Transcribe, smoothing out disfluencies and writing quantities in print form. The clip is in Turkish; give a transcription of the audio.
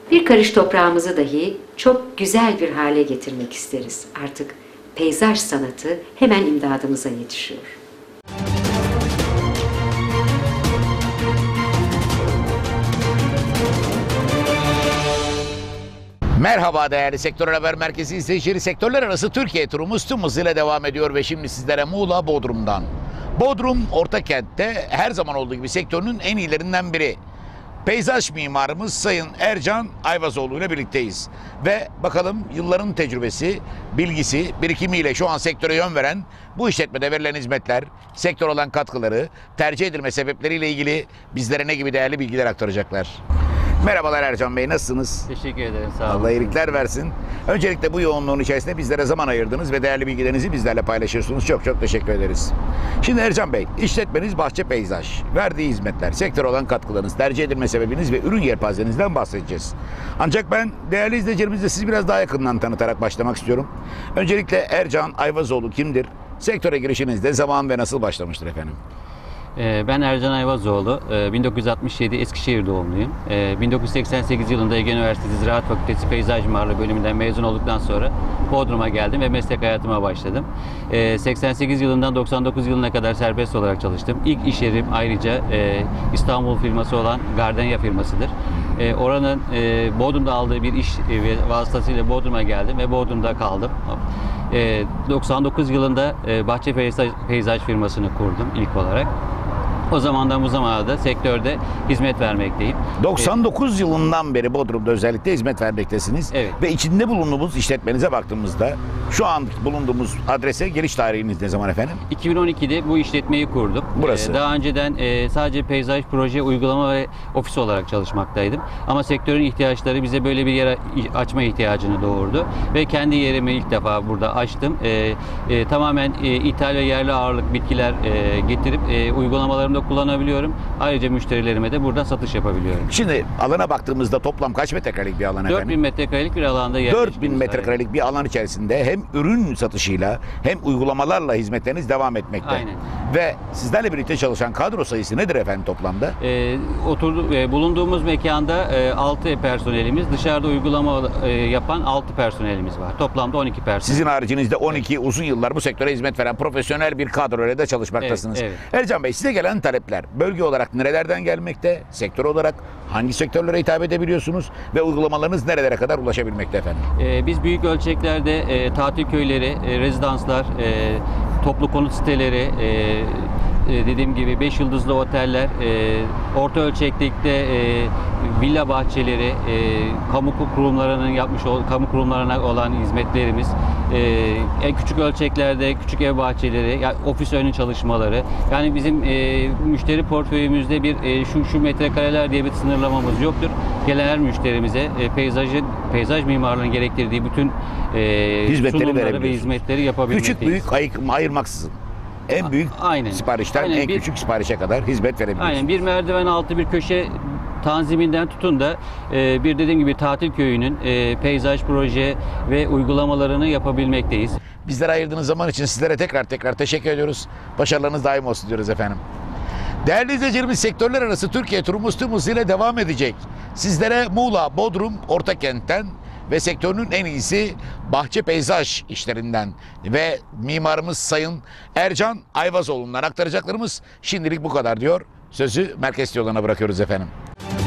Bir karış toprağımızı dahi çok güzel bir hale getirmek isteriz. Artık peyzaj sanatı hemen imdadımıza yetişiyor. Merhaba değerli Sektör Haber Merkezi izleyicileri. Sektörler arası Türkiye turumuz tüm hızıyla devam ediyor ve şimdi sizlere Muğla Bodrum'dan. Bodrum Ortakent'te her zaman olduğu gibi sektörünün en iyilerinden biri. Peyzaj mimarımız Sayın Ercan Ayvazoğlu ile birlikteyiz. Ve bakalım yılların tecrübesi, bilgisi, birikimiyle şu an sektöre yön veren bu işletmede verilen hizmetler, sektör olan katkıları, tercih edilme sebepleriyle ilgili bizlere ne gibi değerli bilgiler aktaracaklar. Merhabalar Ercan Bey, nasılsınız? Teşekkür ederim, sağ olun. Allah iyilikler versin. Öncelikle bu yoğunluğun içerisinde bizlere zaman ayırdınız ve değerli bilgilerinizi bizlerle paylaşıyorsunuz. Çok çok teşekkür ederiz. Şimdi Ercan Bey, işletmeniz Bahçe Peyzaj. Verdiği hizmetler, sektör olan katkılarınız, tercih edilme sebebiniz ve ürün yelpazenizden bahsedeceğiz. Ancak ben değerli izleyicilerimizle sizi biraz daha yakından tanıtarak başlamak istiyorum. Öncelikle Ercan Ayvazoğlu kimdir? Sektöre girişiniz ne zaman ve nasıl başlamıştır efendim? Ben Ercan Ayvazoğlu, 1967 Eskişehir doğumluyum. 1988 yılında Ege Üniversitesi Ziraat Fakültesi Peyzaj Mimarlığı bölümünden mezun olduktan sonra Bodrum'a geldim ve meslek hayatıma başladım. 88 yılından 99 yılına kadar serbest olarak çalıştım. İlk iş yerim ayrıca İstanbul firması olan Gardenia firmasıdır. Oranın Bodrum'da aldığı bir iş vasıtasıyla Bodrum'a geldim ve Bodrum'da kaldım. 99 yılında Bahçe Peyzaj firmasını kurdum ilk olarak. O zamandan bu zamana da sektörde hizmet vermekteyim. 99 yılından beri Bodrum'da özellikle hizmet vermektesiniz. Evet. Ve içinde bulunduğumuz işletmenize baktığımızda şu an bulunduğumuz adrese geliş tarihiniz ne zaman efendim? 2012'de bu işletmeyi kurdum. Burası. Daha önceden sadece peyzaj proje, uygulama ve ofis olarak çalışmaktaydım. Ama sektörün ihtiyaçları bize böyle bir yer açma ihtiyacını doğurdu. Ve kendi yerimi ilk defa burada açtım. Tamamen ithal ve yerli ağırlık bitkiler getirip uygulamalarımda kullanabiliyorum. Ayrıca müşterilerime de buradan satış yapabiliyorum. Şimdi alana baktığımızda toplam kaç metrekarelik bir alan efendim? 4000 metrekarelik bir alanda 4000 metrekarelik bir alan içerisinde hem ürün satışıyla hem uygulamalarla hizmetleriniz devam etmekte. Aynen. Ve sizlerle birlikte çalışan kadro sayısı nedir efendim toplamda? Bulunduğumuz mekanda 6 personelimiz, dışarıda uygulama yapan 6 personelimiz var. Toplamda 12 personel. Sizin haricinizde 12 uzun yıllar bu sektöre hizmet veren profesyonel bir kadroyla da çalışmaktasınız. Evet, Ercan Bey, size gelen talepler bölge olarak nerelerden gelmekte? Sektör olarak hangi sektörlere hitap edebiliyorsunuz? Ve uygulamalarınız nerelere kadar ulaşabilmekte efendim? Biz büyük ölçeklerde tatil köyleri, rezidanslar, toplu konut siteleri, dediğim gibi 5 yıldızlı oteller, orta ölçeklikte villa bahçeleri, kamu kurumlarına olan hizmetlerimiz, en küçük ölçeklerde küçük ev bahçeleri, yani ofis önü çalışmaları. Yani bizim müşteri portföyümüzde bir şu metrekareler diye bir sınırlamamız yoktur. Gelen her müşterimize peyzaj mimarlığının gerektirdiği bütün sunumları ve hizmetleri yapabilmekteyiz. Küçük büyük ayırmaksızın. En büyük siparişten en küçük siparişe kadar hizmet verebiliyorsunuz. Aynen, bir merdiven altı bir köşe tanziminden tutun da bir dediğim gibi tatil köyünün peyzaj proje ve uygulamalarını yapabilmekteyiz. Bizlere ayırdığınız zaman için sizlere tekrar teşekkür ediyoruz. Başarılarınız daim olsun diyoruz efendim. Değerli izleyicilerimiz, sektörler arası Türkiye turumuz tüm hızıyla devam edecek. Sizlere Muğla, Bodrum, Ortakent'ten ve sektörünün en iyisi Bahçe Peyzaj işlerinden ve mimarımız Sayın Ercan Ayvazoğlu'ndan aktaracaklarımız şimdilik bu kadar diyor. Sözü merkez yoluna bırakıyoruz efendim.